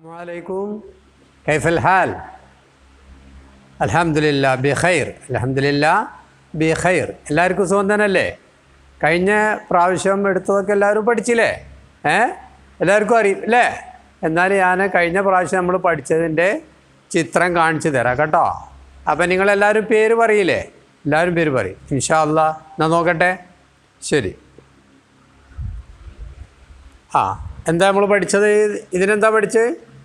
अस्सलामुअलैकुम कैफ़ल हाल അൽഹംദുലില്ലാ ബിഖൈർ അൽഹംദുലില്ലാ ബിഖൈർ എല്ലാവർക്കും സുഖം തന്നെയല്ലേ? കഴിഞ്ഞ പ്രാവശ്യം എടുത്തതൊക്കെ എല്ലാവരും പഠിച്ചില്ലേ? എല്ലാവർക്കും അറിയും അല്ലേ? എന്നാൽ ഞാൻ കഴിഞ്ഞ പ്രാവശ്യം നമ്മൾ പഠിച്ചതിൻ്റെ ചിത്രം കാണിച്ചു തരാം കേട്ടോ. അപ്പം നിങ്ങളെല്ലാവരും പേര് പറയില്ലേ? എല്ലാവരും പേര് പറയും ഇൻഷാ അല്ലാഹ്. എന്നാൽ നോക്കട്ടെ. ശരി. എന്താ നമ്മൾ പഠിച്ചത്? ഇതിനെന്താ പഠിച്ചത്?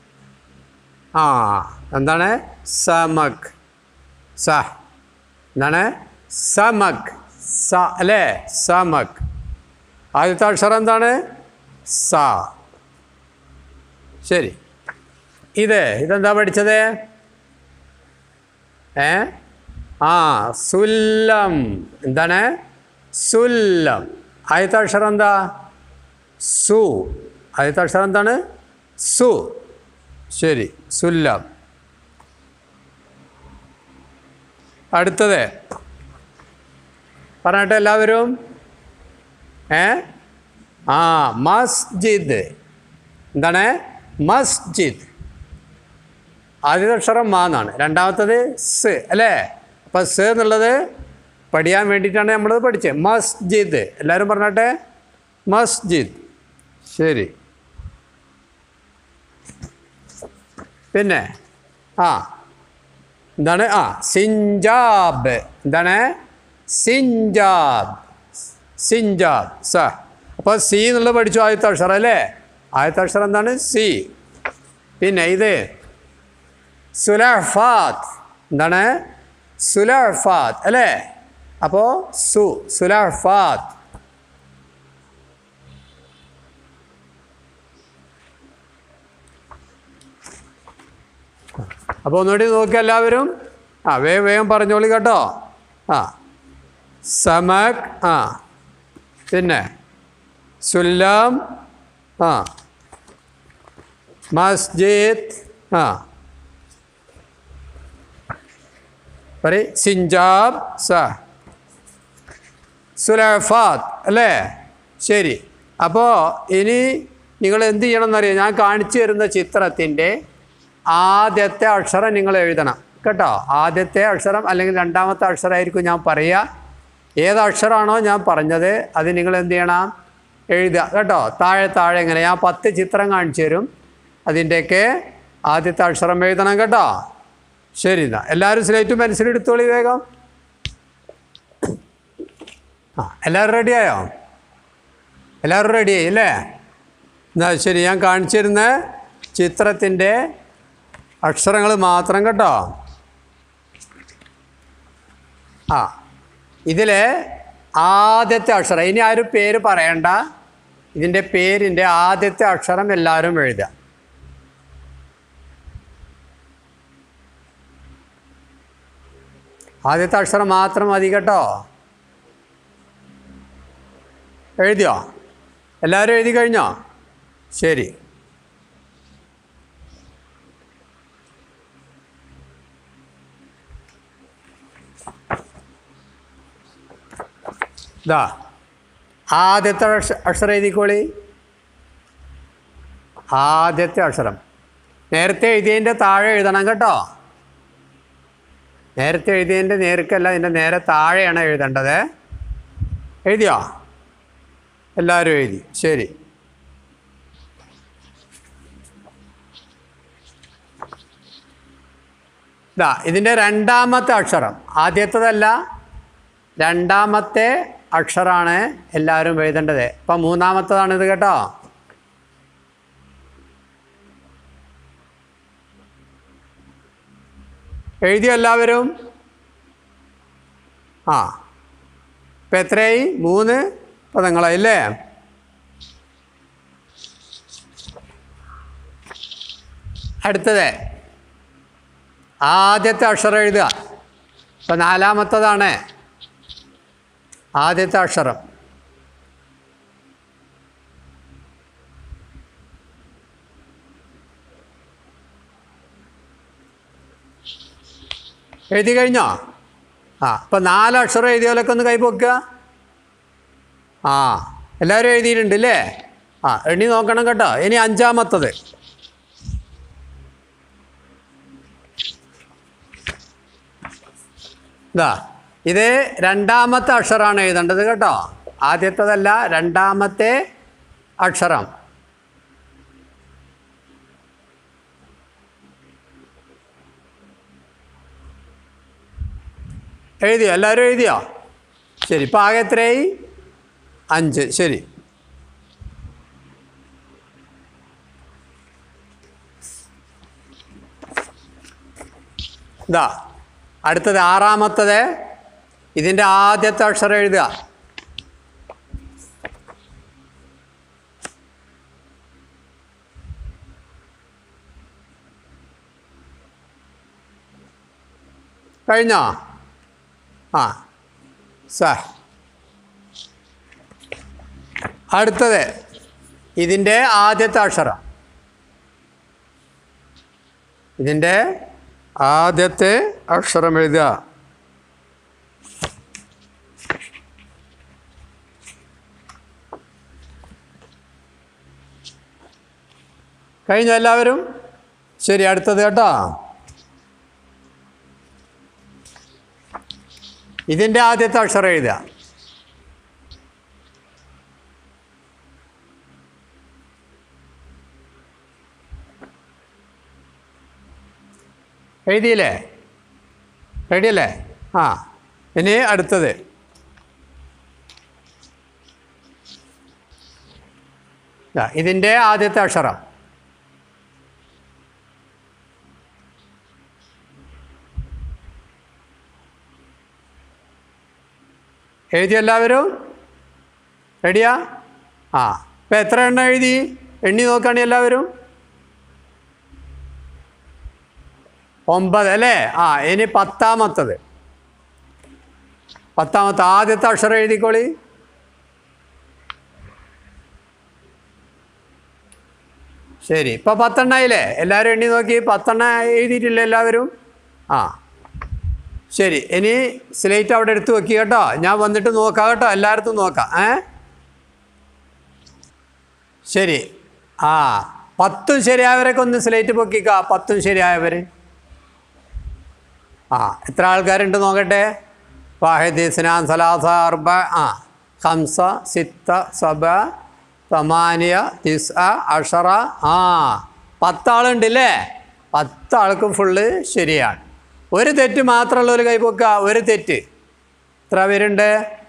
എന്താണ്? സമക്. എന്താണ്? സമക്. അല്ലേ? സമക്. ആദ്യത്തെ അക്ഷരം എന്താണ്? സ. ശരി. ഇതെന്താ പഠിച്ചത്? സുല്ലം. എന്താണ്? സുല്ലം. ആദ്യത്തെ അക്ഷരം എന്താ? സു. ആദ്യത്തെ അക്ഷരം എന്താണ്? സു. ശരി, സുല്ലം. അടുത്തത് പറഞ്ഞിട്ട് എല്ലാവരും. മസ്ജിദ്. എന്താണ്? മസ്ജിദ്. ആദ്യത്തെ അക്ഷരം മാ എന്നാണ്, രണ്ടാമത്തത് സ് അല്ലേ? അപ്പം സ് എന്നുള്ളത് പഠിക്കാൻ വേണ്ടിയിട്ടാണ് നമ്മളത് പഠിച്ചത്. മസ്ജിദ്. എല്ലാവരും പറഞ്ഞിട്ടെ. മസ്ജിദ്. ശരി. പിന്നെ എന്താണ്? സിഞ്ചാബ്. എന്താണ്? സിഞ്ചാബ്. സിഞ്ചാബ്. സ. അപ്പോൾ സി എന്നുള്ളത് പഠിച്ചു, ആദ്യത്തെ അക്ഷരം അല്ലേ? ആദ്യത്തെ അക്ഷരം എന്താണ്? സി. പിന്നെ ഇത് സുലഫാത്ത്. എന്താണ്? സുലഫാത്ത് അല്ലേ? അപ്പോൾ സുലഫാത്ത്. അപ്പോൾ ഒന്നുകൂടി നോക്കുക എല്ലാവരും. വേഗം പറഞ്ഞോളി കേട്ടോ. സമക്. പിന്നെ സുല്ലം. മസ്ജിദ്. സിഞ്ചാബ്. സുലഫാത്ത് അല്ലേ? ശരി. അപ്പോൾ ഇനി നിങ്ങൾ എന്ത് ചെയ്യണം എന്നറിയാം? ഞാൻ കാണിച്ചു തരുന്ന ചിത്രത്തിൻ്റെ ആദ്യത്തെ അക്ഷരം നിങ്ങൾ എഴുതണം കേട്ടോ. ആദ്യത്തെ അക്ഷരം അല്ലെങ്കിൽ രണ്ടാമത്തെ അക്ഷരമായിരിക്കും ഞാൻ പറയുക. ഏത് അക്ഷരമാണോ ഞാൻ പറഞ്ഞത് അത് നിങ്ങൾ എന്ത് ചെയ്യണം? എഴുതുക കേട്ടോ. താഴെ എങ്ങനെ ഞാൻ 10 ചിത്രം കാണിച്ചു തരും, അതിൻ്റെയൊക്കെ ആദ്യത്തെ അക്ഷരം എഴുതണം കേട്ടോ. ശരി. എന്നാ എല്ലാവരും സ്ലേറ്റും പെൻസിലും എടുത്തോളി വേഗം. എല്ലാവരും റെഡിയായോ? എല്ലാവരും റെഡിയായി അല്ലേ? എന്നാ ശരി, ഞാൻ കാണിച്ചു തരുന്ന ചിത്രത്തിൻ്റെ അക്ഷരങ്ങൾ മാത്രം കേട്ടോ. ഇതിൽ ആദ്യത്തെ അക്ഷരം, ഇനി ആരും പേര് പറയണ്ട, ഇതിൻ്റെ പേരിൻ്റെ ആദ്യത്തെ അക്ഷരം എല്ലാവരും എഴുതുക. ആദ്യത്തെ അക്ഷരം മാത്രം മതി കേട്ടോ. എഴുതിയോ? എല്ലാവരും എഴുതി കഴിഞ്ഞോ? ശരി. ആദ്യത്തെ അക്ഷരം എഴുതിക്കോളി. ആദ്യത്തെ അക്ഷരം നേരത്തെ എഴുതിയതിൻ്റെ താഴെ എഴുതണം കേട്ടോ. നേരത്തെ എഴുതിയതിൻ്റെ നേർക്കല്ല, ഇതിൻ്റെ നേരെ താഴെയാണ് എഴുതേണ്ടത്. എഴുതിയോ? എല്ലാവരും എഴുതി. ശരി. ഇതിൻ്റെ രണ്ടാമത്തെ അക്ഷരം, ആദ്യത്തേതല്ല, രണ്ടാമത്തെ അക്ഷരമാണ് എല്ലാവരും എഴുതേണ്ടത്. ഇപ്പം മൂന്നാമത്തതാണിത് കേട്ടോ. എഴുതിയോ എല്ലാവരും? ഇപ്പം എത്രയായി? 3 പദങ്ങളായി അല്ലേ? അടുത്തത് ആദ്യത്തെ അക്ഷരം എഴുതുക. ഇപ്പം 4-മത്തതാണ് ആദ്യത്തെ അക്ഷരം. എഴുതി കഴിഞ്ഞോ? അപ്പം 4 അക്ഷരം എഴുതിയാലൊക്കെ ഒന്ന് കൈപ്പൊക്കുക. എല്ലാവരും എഴുതിയിട്ടുണ്ട് അല്ലേ? എണ്ണി നോക്കണം കേട്ടോ. ഇനി 5-മത്തത്. ഇതാ ഇത് രണ്ടാമത്തെ അക്ഷരമാണ് എഴുതേണ്ടത് കേട്ടോ. ആദ്യത്തേതല്ല, രണ്ടാമത്തെ അക്ഷരം. എഴുതിയോ? എല്ലാവരും എഴുതിയോ? ശരി. ഇപ്പം ആകെ എത്രയായി? 5. ശരി. ഇതാ അടുത്തത് ആറാമത്തത്. ഇതിൻ്റെ ആദ്യത്തെ അക്ഷരം എഴുതുക. കഴിഞ്ഞോ? ആ അടുത്തത് ഇതിൻ്റെ ആദ്യത്തെ അക്ഷരം. ഇതിൻ്റെ ആദ്യത്തെ അക്ഷരം എഴുതുക. കഴിഞ്ഞോ എല്ലാവരും? ശരി. അടുത്തത് കേട്ടോ. ഇതിൻ്റെ ആദ്യത്തെ അക്ഷരം എഴുതുക. എഴുതിയില്ലേ? റെഡിയല്ലേ? ആ ഇനി അടുത്തത്. ഇതിൻ്റെ ആദ്യത്തെ അക്ഷരം. എഴുതി എല്ലാവരും? റെഡിയാ? ആ ഇപ്പം എത്ര എണ്ണം എഴുതി? എണ്ണി നോക്കുകയാണെ എല്ലാവരും? 9 അല്ലേ? ആ ഇനി 10ാമത്തത്. ആദ്യത്തെ അക്ഷരം എഴുതിക്കോളി. ശരി. ഇപ്പം 10 എണ്ണമായില്ലേ? എല്ലാവരും എണ്ണി നോക്കി. 10 എണ്ണം എഴുതിയിട്ടില്ലേ എല്ലാവരും? ആ ശരി. ഇനി സ്ലേറ്റ് അവിടെ എടുത്ത് വെക്കുക കേട്ടോ. ഞാൻ വന്നിട്ട് നോക്കാം കേട്ടോ. എല്ലായിടത്തും നോക്കാം. ശരി. ആ 10 ശരിയായവരൊക്കെ ഒന്ന് സ്ലേറ്റ് പൊക്കിക്ക. 10 ശരിയായവർ. ആ എത്ര ആൾക്കാരുണ്ട് നോക്കട്ടെ. വാഹിദ്, ഇസ്നാൻ, സലാസ, അർബ, ഖംസ, സിത്ത, സബ, തമാനിയ, തിസ്, അഷറ. 10 ആളുണ്ടല്ലേ? 10 ആൾക്കും ഫുള്ള് ശരിയാണ്. ഒരു തെറ്റ് മാത്രമുള്ള ഒരു കൈ പൊക്കുക. ഒരു തെറ്റ്. എത്ര പേരുണ്ട്?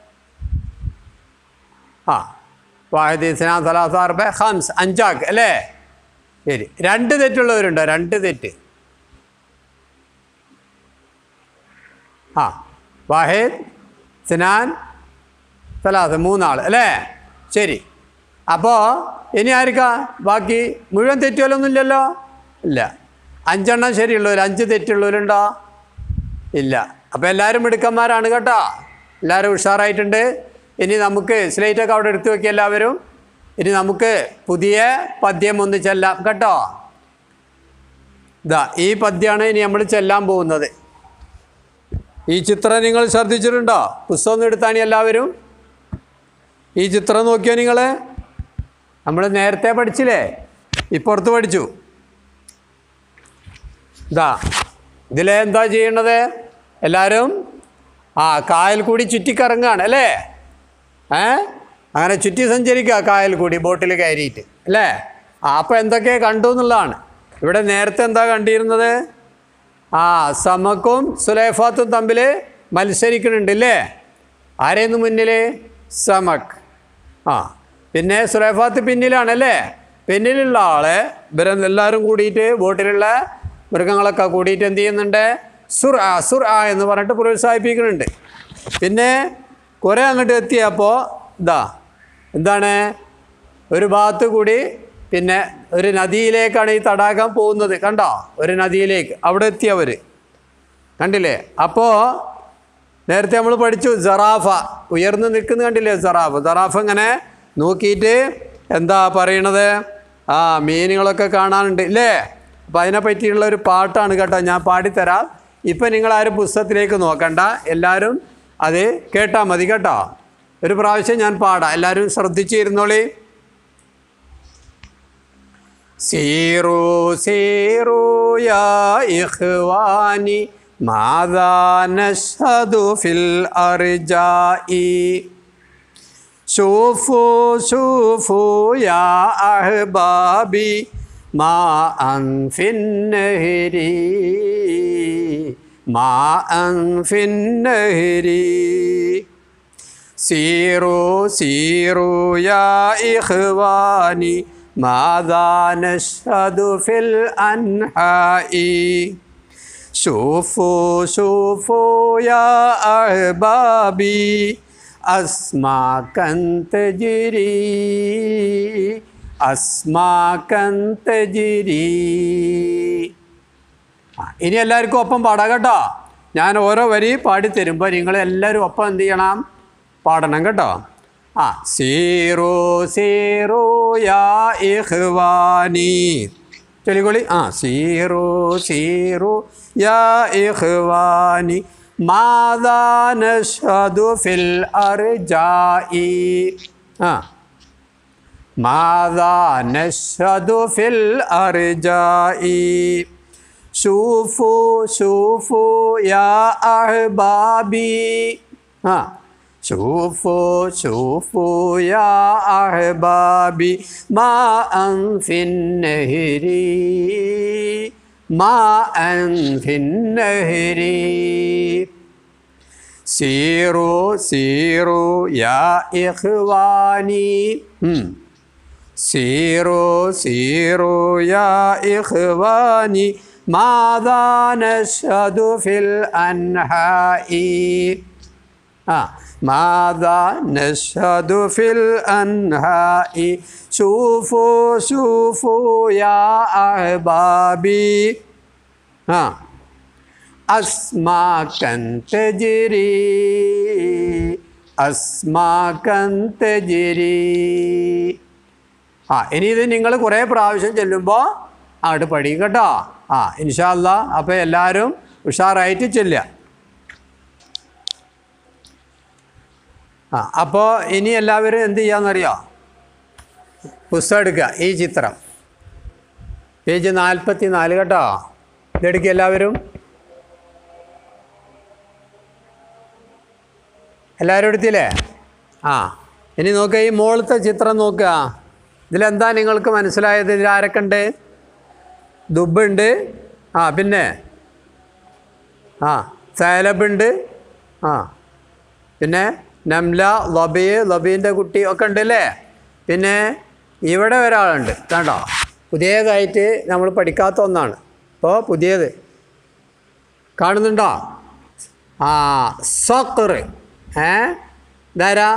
വാഹിദ്, ഇസ്നാൻ, സലാസ, അർബ, ഖംസ്. 5 ആൾക്ക് അല്ലേ? ശരി. 2 തെറ്റുള്ളവരുണ്ടോ? 2 തെറ്റ്. വാഹിദ്, ഇസ്നാൻ, സലാസ. 3 ആൾ അല്ലേ? ശരി. അപ്പോൾ ഇനി ആർക്കാ ബാക്കി? മുഴുവൻ തെറ്റുകളൊന്നുമില്ലല്ലോ? ഇല്ല. 5 എണ്ണം ശരിയുള്ളവർ. 5 തെറ്റുള്ളവരുണ്ടോ? ഇല്ല. അപ്പോൾ എല്ലാവരും മിടുക്കന്മാരാണ് കേട്ടോ. എല്ലാവരും ഉഷാറായിട്ടുണ്ട്. ഇനി നമുക്ക് സ്ലേറ്റൊക്കെ അവിടെ എടുത്തു വയ്ക്കുക എല്ലാവരും. ഇനി നമുക്ക് പുതിയ പദ്യം ഒന്ന് ചെല്ലാം കേട്ടോ. ഇതാ ഈ പദ്യമാണ് ഇനി നമ്മൾ ചെല്ലാൻ പോകുന്നത്. ഈ ചിത്രം നിങ്ങൾ ശ്രദ്ധിച്ചിട്ടുണ്ടോ? പുസ്തകം എടുത്താണ് എല്ലാവരും. ഈ ചിത്രം നോക്കിയോ നിങ്ങൾ? നമ്മൾ നേരത്തെ പഠിച്ചില്ലേ? ഇപ്പുറത്ത് പഠിച്ചു. ഇതാ ഇതിലെ എന്താ ചെയ്യേണ്ടത്? എല്ലാവരും കായൽ കൂടി ചുറ്റിക്കറങ്ങുകയാണ് അല്ലേ? അങ്ങനെ ചുറ്റി സഞ്ചരിക്കുക കായൽ കൂടി ബോട്ടിൽ കയറിയിട്ട് അല്ലേ? അപ്പോൾ എന്തൊക്കെ കണ്ടു എന്നുള്ളതാണ്. ഇവിടെ നേരത്തെ എന്താ കണ്ടിരുന്നത്? സമക്കും സുലൈഫാത്തും തമ്മിൽ മത്സരിക്കുന്നുണ്ട് അല്ലേ? ആരെയെന്ന് മുന്നിൽ? സമക്ക്. പിന്നെ സുലൈഫാത്ത് പിന്നിലാണല്ലേ? പിന്നിലുള്ള ആള് ഇവരെല്ലാവരും കൂടിയിട്ട് ബോട്ടിലുള്ള മൃഗങ്ങളൊക്കെ കൂടിയിട്ട് എന്ത് ചെയ്യുന്നുണ്ട്? സുർ എന്ന് പറഞ്ഞിട്ട് പ്രോത്സാഹിപ്പിക്കുന്നുണ്ട്. പിന്നെ കുറേ അങ്ങോട്ട് എത്തിയപ്പോൾ എന്താണ് ഒരു ഭാഗത്ത് കൂടി പിന്നെ ഒരു നദിയിലേക്കാണ് ഈ തടാകം പോകുന്നത്. കണ്ടോ? ഒരു നദിയിലേക്ക് അവിടെ എത്തിയവർ കണ്ടില്ലേ? അപ്പോൾ നേരത്തെ നമ്മൾ പഠിച്ചു സറാഫ ഉയർന്നു നിൽക്കുന്നത് കണ്ടില്ലേ? സറാഫ് ഇങ്ങനെ നോക്കിയിട്ട് എന്താ പറയണത്? മീനുകളൊക്കെ കാണാനുണ്ട് ഇല്ലേ? അപ്പോൾ അതിനെ പറ്റിയുള്ള ഒരു പാട്ടാണ് കേട്ടോ. ഞാൻ പാടിത്തരാം. ഇപ്പം നിങ്ങളാരും പുസ്തകത്തിലേക്ക് നോക്കണ്ട. എല്ലാവരും അത് കേട്ടാൽ മതി കേട്ടോ. ഒരു പ്രാവശ്യം ഞാൻ പാടാം. എല്ലാവരും ശ്രദ്ധിച്ചിരുന്നോളി. സീറൂ സീറൂ യാ ഇഖ്വാനി മാദാ നശ്ഹദു ഫിൽ അർജാഇ ശൂഫു ശൂഫു യാ അഹ്ബാബി മാഅൻ ഫിന്നഹരി മാഅൻ ഫിന്നഹരി സീറു സീറു യാ ഇഖ്വാനി മാദാ നശ്ഹദു ഫിൽ അൻഹാഇ ശൂഫു ശൂഫു യാ അഹ്ബാബി അസ്മാകൻ തജ്രി അസ്മാകൻ തജ്രി. ഇനി എല്ലാവർക്കും ഒപ്പം പാടാം കേട്ടോ. ഞാൻ ഓരോ വരി പാടിത്തരുമ്പോൾ നിങ്ങളെല്ലാവരും ഒപ്പം എന്ത് ചെയ്യണം? പാടണം കേട്ടോ. സീറോ സീറോ യാ ഇഖ്വാനി ചൊല്ലിക്കോളി. സീറോ സീറോ യാ ഇഖ്വാനി മാദാ നശ്ഹദു ഫിൽ അർജാഇ മാദാ നശ്ഹദു ഫിൽ അർജാഇ ശൂഫു ശൂഫു യാ അഹ്ബാബി ശൂഫു ശൂഫു യാ അഹ്ബാബി മാഅൻ ഫിന്നഹരി മാഅൻ ഫിന്നഹരി സീറു സീറു യാ ഇഖ്വാനി സീറു സീറു യാ ഇഖ്വാനി മാദാ നശ്ഹദു ഫിൽ അൻഹാഇ മാദാ നശ്ഹദു ഫിൽ അൻഹാഇ ശൂഫു ശൂഫു യാ അഹ്ബാബി അസ്മാകൻ തജ്രി അസ്മാകൻ തജ്രി. ഇനി ഇത് നിങ്ങൾ കുറേ പ്രാവശ്യം ചെല്ലുമ്പോൾ അങ്ങോട്ട് പഠിക്കും കേട്ടോ. ഇൻഷാ അല്ലാഹ്. അപ്പോൾ എല്ലാവരും ഉഷാറായിട്ട് ചെല്ലുക. അപ്പോൾ ഇനി എല്ലാവരും എന്ത് ചെയ്യാമെന്നറിയോ? പുസ്തകം എടുക്കുക. ഈ ചിത്രം പേജ് 44 കേട്ടോ. ഇതെടുക്കുക എല്ലാവരും. എല്ലാവരും എടുത്തില്ലേ? ഇനി നോക്കുക, ഈ മുകളിലത്തെ ചിത്രം നോക്കുക. ഇതിലെന്താ നിങ്ങൾക്ക് മനസ്സിലായത്? ഇതിൽ ആരൊക്കെ ഉണ്ട്? ദുബുണ്ട്, പിന്നെ സൈലബുണ്ട്, പിന്നെ നംല, ലബീൻ്റെ കുട്ടി ഒക്കെ ഉണ്ടല്ലേ. പിന്നെ ഇവിടെ ഒരാളുണ്ട് കണ്ടോ, പുതിയതായിട്ട് നമ്മൾ പഠിക്കാത്ത ഒന്നാണ്. അപ്പോൾ പുതിയത് കാണുന്നുണ്ടോ? സഖർ. ഇതാരാ?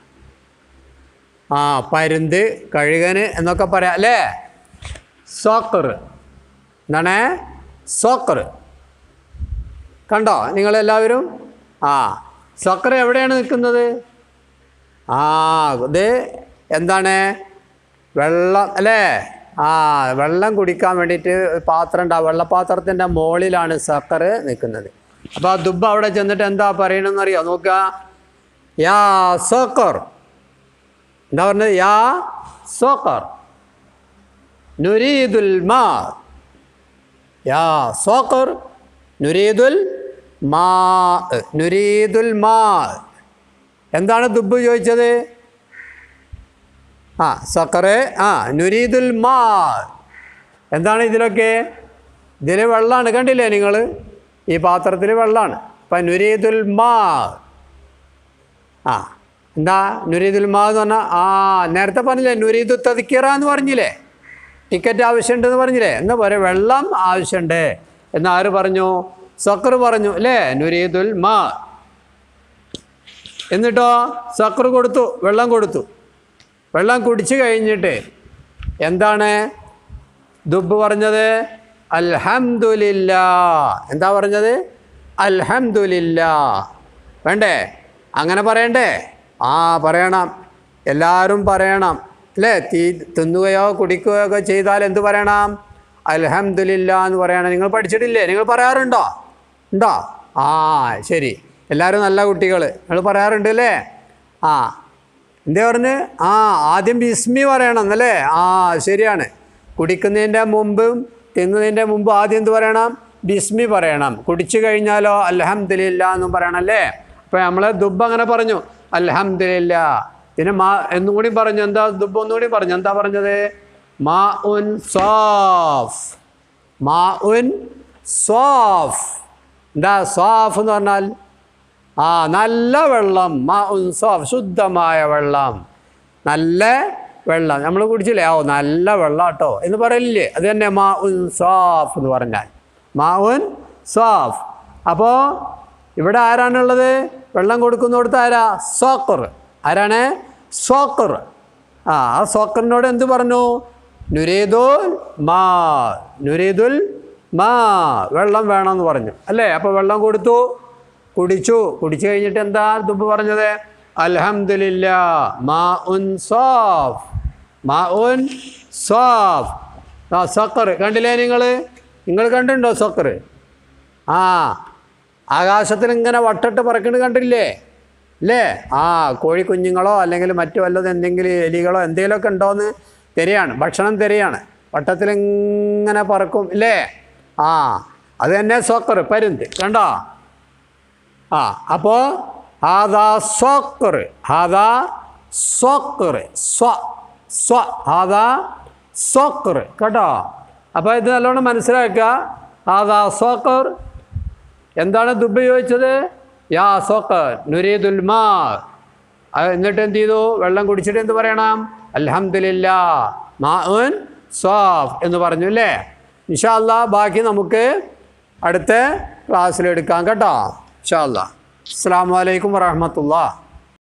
പരുന്ത്, കഴുകന് എന്നൊക്കെ പറയാം അല്ലേ. സഖർ എന്താണ്? സഖർ കണ്ടോ നിങ്ങളെല്ലാവരും? സഖർ എവിടെയാണ് നിൽക്കുന്നത്? ഇത് എന്താണ്? വെള്ളം അല്ലേ. വെള്ളം കുടിക്കാൻ വേണ്ടിയിട്ട് പാത്രം ഉണ്ടാവും. വെള്ളപ്പാത്രത്തിൻ്റെ മുകളിലാണ് സഖർ നിൽക്കുന്നത്. അപ്പോൾ ദുബ് അവിടെ ചെന്നിട്ട് എന്താ പറയണമെന്ന് അറിയാം? നോക്കുക. യാ സഖർ എന്താ പറഞ്ഞത്? യാ സഖർ നുരീദുൽ മാ. യാ സഖർ നുരീദുൽ മാ. നുരീദുൽ മാ. എന്താണ് ദുബ് ചോദിച്ചത്? സഖറെ നുരീദുൽ മാ. എന്താണ് ഇതിലൊക്കെ? ഇതിൽ വെള്ളമാണ്, കണ്ടില്ലേ നിങ്ങൾ? ഈ പാത്രത്തിൽ വെള്ളമാണ്. അപ്പം നുരീദുൽ മാ. എന്താ നുരീദുൽ മാ എന്ന് പറഞ്ഞാൽ? നേരത്തെ പറഞ്ഞില്ലേ നുരീദു തദ്കിറ എന്ന് പറഞ്ഞില്ലേ? ടിക്കറ്റ് ആവശ്യമുണ്ടെന്ന് പറഞ്ഞില്ലേ? എന്താ പറയുക? വെള്ളം ആവശ്യമുണ്ട് എന്ന് ആര് പറഞ്ഞു? സഖർ പറഞ്ഞു അല്ലേ. നുരീദുൽ മാ. എന്നിട്ടോ സഖർ കൊടുത്തു, വെള്ളം കൊടുത്തു. വെള്ളം കുടിച്ചു കഴിഞ്ഞിട്ട് എന്താണ് ദുബ് പറഞ്ഞത്? അൽഹംദുലില്ലാ. എന്താ പറഞ്ഞത്? അൽഹംദുലില്ലാ. വേണ്ടേ? അങ്ങനെ പറയണ്ടേ? പറയണം. എല്ലാവരും പറയണം അല്ലേ. തിന്നുകയോ കുടിക്കുകയോ ഒക്കെ ചെയ്താൽ എന്ത് പറയണം? അൽഹംദുലില്ലാ എന്ന് പറയണം. നിങ്ങൾ പഠിച്ചിട്ടില്ലേ? നിങ്ങൾ പറയാറുണ്ടോ? ഉണ്ടോ? ശരി, എല്ലാവരും നല്ല കുട്ടികൾ. നിങ്ങൾ പറയാറുണ്ട് അല്ലേ? എന്താ പറഞ്ഞ്? ആദ്യം ബിസ്മി പറയണം എന്നല്ലേ? ശരിയാണ്. കുടിക്കുന്നതിൻ്റെ മുമ്പും തിന്നുന്നതിൻ്റെ മുമ്പ് ആദ്യം എന്ത് പറയണം? ബിസ്മി പറയണം. കുടിച്ചു കഴിഞ്ഞാലോ അൽഹംദുലില്ലാ എന്നും പറയണല്ലേ. അപ്പോൾ നമ്മൾ ദുബ് അങ്ങനെ പറഞ്ഞു അൽഹംദുലില്ലാ. പിന്നെ എന്നും കൂടി പറഞ്ഞു. എന്താ ദുബ് ഒന്നുകൂടി പറഞ്ഞു. എന്താ പറഞ്ഞത്? മാ ഉൻ സാഫ്. മാ ഉൻ സാഫ്. എന്താ സാഫ് എന്ന് പറഞ്ഞാൽ? നല്ല വെള്ളം. മാ ഉൻ സാഫ്, ശുദ്ധമായ വെള്ളം, നല്ല വെള്ളം. നമ്മൾ കുടിച്ചില്ലേ? നല്ല വെള്ളം കേട്ടോ എന്ന് പറയില്ലേ? അത് തന്നെ മാ ഉൻ സാഫ് എന്ന് പറഞ്ഞാൽ. മാ ഉൻ സാഫ്. അപ്പോൾ ഇവിടെ ആരാണുള്ളത്? വെള്ളം കൊടുക്കുന്നിടത്ത് ആരാ? സോക്കർ. ആരാണ്? സോക്കർ. ആ സോക്കറിനോട് എന്ത് പറഞ്ഞു? നുരീദുൽ മാ. നുരീദുൽ മാ, വെള്ളം വേണമെന്ന് പറഞ്ഞു അല്ലേ. അപ്പോൾ വെള്ളം കൊടുത്തു, കുടിച്ചു. കുടിച്ചു കഴിഞ്ഞിട്ട് എന്താ ദുബ് പറഞ്ഞത്? അൽഹംദുലില്ലാ മാ ഉൻ സാഫ്. മാ ഉൻ സാഫ്. സോക്കർ കണ്ടില്ലേ? നിങ്ങൾ കണ്ടിട്ടുണ്ടോ സോക്കർ? ആകാശത്തിൽ ഇങ്ങനെ വട്ടട്ട് പറക്കുന്നത് കണ്ടില്ലേ അല്ലേ? കോഴിക്കുഞ്ഞുങ്ങളോ അല്ലെങ്കിൽ മറ്റു വല്ലതും എന്തെങ്കിലും എലികളോ എന്തെങ്കിലുമൊക്കെ ഉണ്ടോയെന്ന് തിരയാണ്. ഭക്ഷണം തിരയാണ്. വട്ടത്തിലിങ്ങനെ പറക്കും ഇല്ലേ? അത് തന്നെ സോക്കർ, പരുന്ത്. കണ്ടോ? അപ്പോൾ ഹാദാ സോക്കർ. ഹാദാ സോക്കർ. ഹാദാ സോക്കർ. കേട്ടോ? അപ്പോൾ ഇത് നല്ലോണം മനസ്സിലാക്കുക. ഹാദാ സോക്കർ. എന്താണ് ദുബ് ചോദിച്ചത്? യാ സോക്കർ നുരീദുൽ മാ. എന്നിട്ട് എന്ത് ചെയ്തു? വെള്ളം കുടിച്ചിട്ട് എന്ത് പറയണം? അൽഹംദുലില്ലാ മാ ഉൻ സാഫ് എന്ന് പറഞ്ഞു അല്ലേ. ഇൻഷാ അല്ലാഹ് ബാക്കി നമുക്ക് അടുത്ത ക്ലാസ്സിലെടുക്കാം കേട്ടോ. ഇൻഷാ അല്ലാഹ്. അസ്സലാമു അലൈക്കും വറഹ്മത്തുള്ളാഹി.